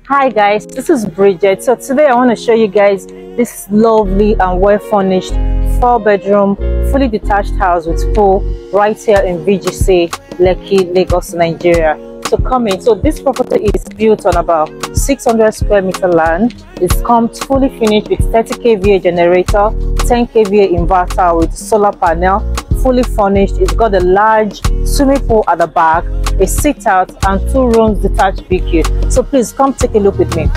Hi guys, this is Bridget. So today I want to show you guys this lovely and well furnished 4-bedroom fully detached house with pool right here in VGC, Lekki, Lagos, Nigeria. So come in. So this property is built on about 600 square meter land. It comes fully finished with 30 kVA generator, 10 kVA inverter with solar panel, fully furnished. It's got a large swimming pool at the back, a sit out and 2 rooms detached BQ. So please come take a look with me.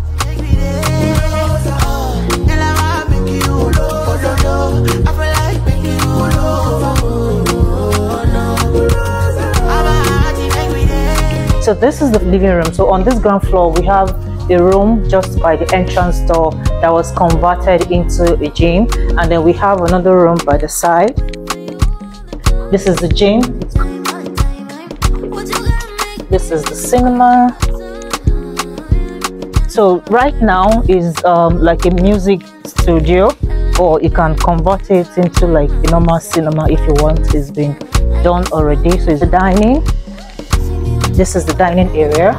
So this is the living room. So on this ground floor we have a room just by the entrance door that was converted into a gym, and then we have another room by the side. This is the gym. This is the cinema. So right now is like a music studio, or you can convert it into like a normal cinema if you want. It's been done already. So it's the dining. This is the dining area.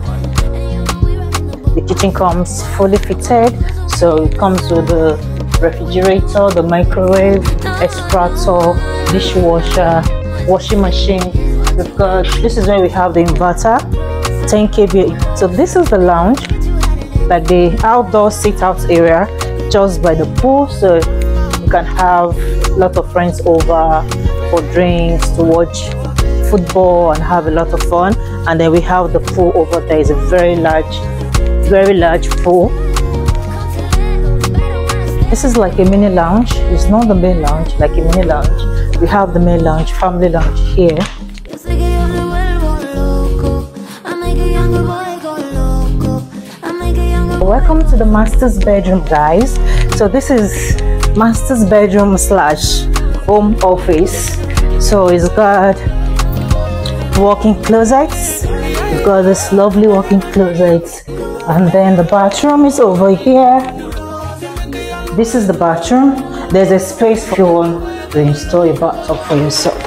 The kitchen comes fully fitted, so it comes with the refrigerator, the microwave, espresso, dishwasher, washing machine. This is where we have the inverter, 10 kVA. So this is the lounge, like the outdoor sit-out area just by the pool, so you can have a lot of friends over for drinks, to watch football and have a lot of fun. And then we have the pool over there. Is a very large pool. This is like a mini lounge. It's not the main lounge, like a mini lounge. We have the main lounge, family lounge here. Welcome to the master's bedroom, guys. So this is master's bedroom slash home office. So it's got walk-in closets. We've got this lovely walk-in closet, and then the bathroom is over here. This is the bathroom. There's a space if you want to install a bathtub for yourself.